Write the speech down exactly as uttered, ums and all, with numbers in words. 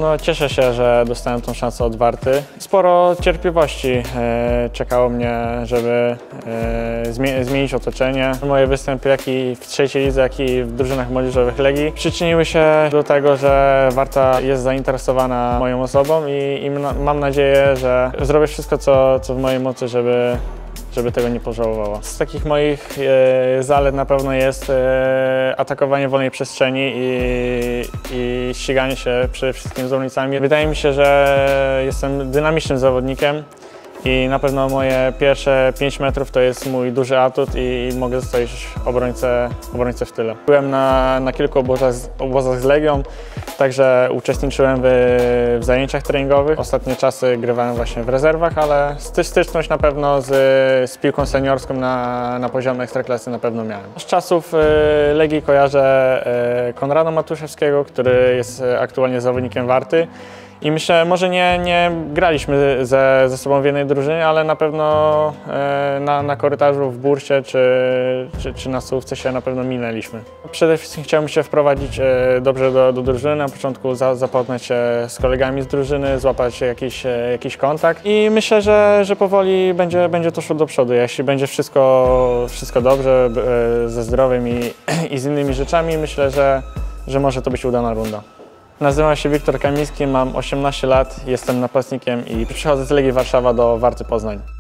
pewno cieszę się, że dostałem tą szansę od Warty. Sporo cierpliwości e, czekało mnie, żeby e, zmie zmienić otoczenie. Moje występy jak i w trzeciej lidze, jak i w drużynach młodzieżowych Legii przyczyniły się do tego, że Warta jest zainteresowana moją osobą i, i mam nadzieję, że zrobię wszystko, co, co w mojej mocy, żeby żeby tego nie pożałowała. Z takich moich e, zalet na pewno jest e, atakowanie wolnej przestrzeni i, i ściganie się przede wszystkim z zawodnicami. Wydaje mi się, że jestem dynamicznym zawodnikiem i na pewno moje pierwsze pięć metrów to jest mój duży atut i, i mogę zostawić obrońcę, obrońcę w tyle. Byłem na, na kilku obozach, obozach z Legią, także uczestniczyłem w, w zajęciach treningowych. Ostatnie czasy grywałem właśnie w rezerwach, ale styczność na pewno z, z piłką seniorską na, na poziomie ekstraklasy na pewno miałem. Z czasów Legii kojarzę Konrada Matuszewskiego, który jest aktualnie zawodnikiem Warty. I myślę, może nie, nie graliśmy ze, ze sobą w jednej drużynie, ale na pewno e, na, na korytarzu w bursie czy, czy, czy na słówce się na pewno minęliśmy. Przede wszystkim chciałbym się wprowadzić e, dobrze do, do drużyny, na początku za, zapoznać się z kolegami z drużyny, złapać jakiś, e, jakiś kontakt i myślę, że, że powoli będzie, będzie to szło do przodu. Jeśli będzie wszystko, wszystko dobrze e, ze zdrowiem i, i z innymi rzeczami, myślę, że, że może to być udana runda. Nazywam się Wiktor Kamiński, mam osiemnaście lat, jestem napastnikiem i przychodzę z Legii Warszawa do Warty Poznań.